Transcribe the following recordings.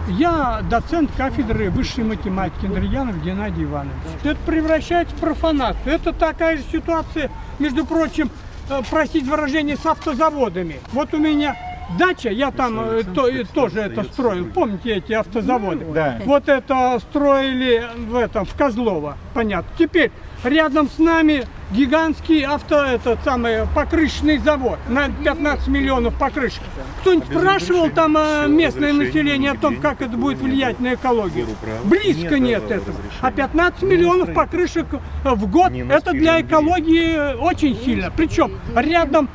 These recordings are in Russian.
Я доцент кафедры высшей математики Андреянов Геннадий Иванович. Это превращается в профанацию. Это такая же ситуация, между прочим, простите выражение, с автозаводами. Вот у меня дача, я там тоже это строил. Помните эти автозаводы? Да. Вот это строили в Козлово, понятно. Теперь рядом с нами гигантский покрышечный завод на 15 миллионов покрышек. Кто-нибудь спрашивал там местное население о том, как это будет влиять на экологию? Близко нет этого. А 15 миллионов покрышек в год это для экологии очень сильно. Причем рядом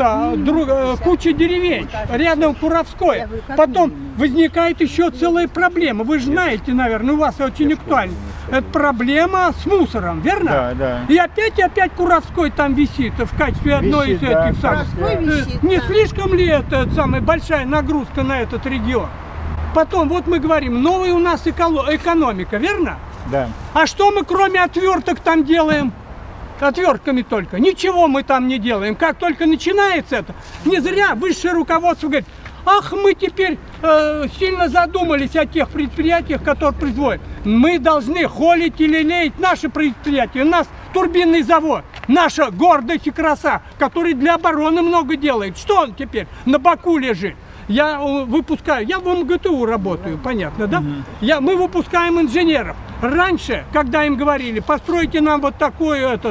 куча деревень, рядом Куровское. Потом возникает еще целая проблема. Вы же знаете, наверное, у вас очень актуально. Это проблема с мусором, верно? Да, да. И опять Куровской там висит в качестве одной из этих самых. Не слишком ли это самая большая нагрузка на этот регион? Потом, вот мы говорим, новая у нас экономика, верно? Да. А что мы кроме отверток там делаем? Отвертками только. Ничего мы там не делаем. Как только начинается это, не зря высшее руководство говорит: ах, мы теперь сильно задумались о тех предприятиях, которые производят. Мы должны холить и лелеять наши предприятия. У нас турбинный завод, наша гордость и краса, который для обороны много делает. Что он теперь на боку лежит? Я выпускаю, я в МГТУ работаю, понятно, да? Мы выпускаем инженеров. Раньше, когда им говорили: постройте нам вот такую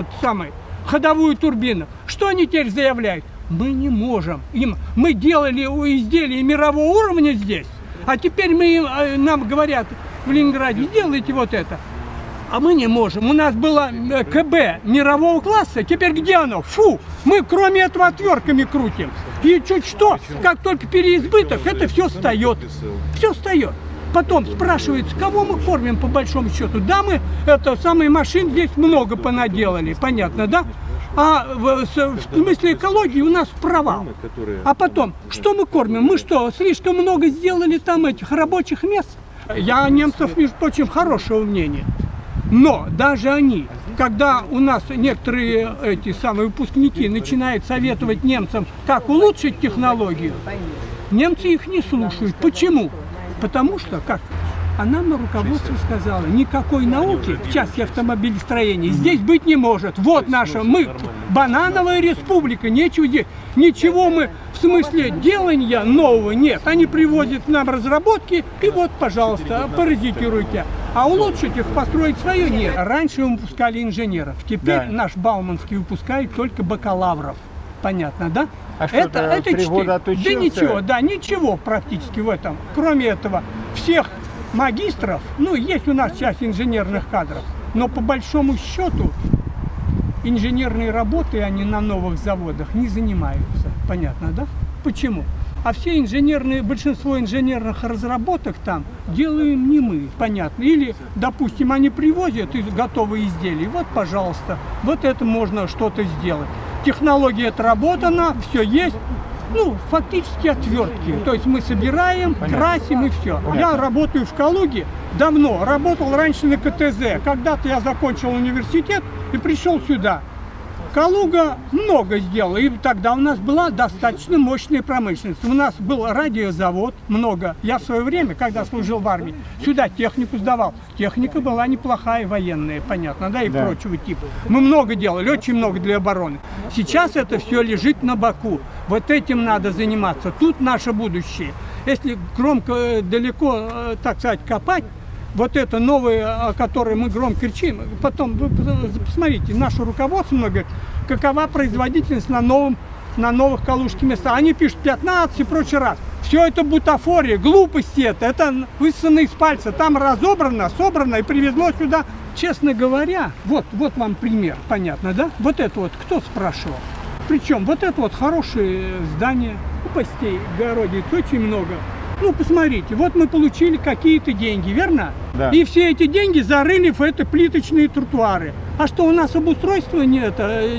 ходовую турбину, что они теперь заявляют? Мы не можем. Мы делали изделия мирового уровня здесь, а теперь нам говорят в Ленинграде: сделайте вот это. А мы не можем. У нас было КБ мирового класса, теперь где оно? Фу! Мы кроме этого отвертками крутим. И чуть что, как только переизбыток, это все встает. Все встает. Потом спрашивается, кого мы кормим по большому счету. Да, мы машин здесь много понаделали, понятно, да? А в смысле экологии у нас провал. А потом, что мы кормим? Мы что, слишком много сделали там этих рабочих мест? Я о немцев, между прочим, хорошего мнения. Но даже они, когда у нас некоторые выпускники начинают советовать немцам, как улучшить технологию, немцы их не слушают. Почему? Потому что, а нам руководство сказало: никакой науки в части автомобилестроения здесь быть не может. Вот мы банановая республика, нечего делать. Ничего мы в смысле делания нового нет. Они привозят нам разработки, и вот, пожалуйста, паразитируйте. А улучшить их, построить свое нет. Раньше мы выпускали инженеров, теперь наш Бауманский выпускает только бакалавров. Понятно, да? А это 3 года отучился? Да ничего, ничего практически в этом. Кроме этого, всех магистров, есть у нас часть инженерных кадров, но по большому счету инженерные работы они на новых заводах не занимаются. Понятно, да? Почему? А большинство инженерных разработок там делаем не мы, понятно. Или, допустим, они привозят готовые изделия, вот, пожалуйста, вот это можно что-то сделать. Технология отработана, все есть. Фактически отвертки. То есть мы собираем, красим и все. Я работаю в Калуге давно, работал раньше на КТЗ. Когда-то я закончил университет и пришел сюда. Калуга много сделала, и тогда у нас была достаточно мощная промышленность. У нас был радиозавод, много. Я в свое время, когда служил в армии, сюда технику сдавал. Техника была неплохая, военная, понятно, да, и прочего типа. Мы много делали, очень много для обороны. Сейчас это все лежит на боку. Вот этим надо заниматься. Тут наше будущее. Если громко, далеко, так сказать, копать, вот это новое, о котором мы громко кричим, потом, вы посмотрите, наше руководство говорит, какова производительность на новых калужских местах. Они пишут 15 и прочий раз. Все это бутафория, глупости это высосано из пальца. Там разобрано, собрано и привезло сюда. Честно говоря, вот вам пример, понятно, да? Вот это вот кто спрашивал? Причем вот это вот хорошее здание, упастей, Городец, очень много. Посмотрите, вот мы получили какие-то деньги, верно? Да. И все эти деньги зарыли в плиточные тротуары. А что, у нас обустройства нет?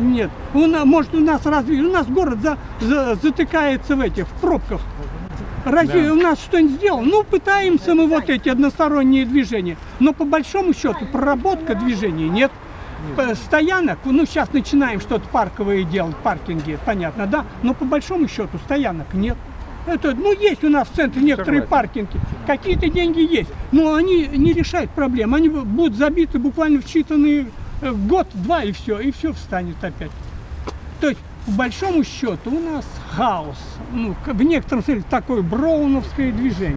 Может, у нас город затыкается в пробках. Разве у нас что-нибудь сделано? Пытаемся мы вот эти односторонние движения. Но по большому счету проработка движений нет. Стоянок, сейчас начинаем что-то парковое делать, паркинги, понятно, да? Но по большому счету стоянок нет. Это, ну, есть у нас в центре некоторые паркинги, какие-то деньги есть, но они не решают проблем, они будут забиты буквально в считанные год-два, и все встанет опять. То есть, по большому счету, у нас хаос, ну, в некотором смысле такое броуновское движение.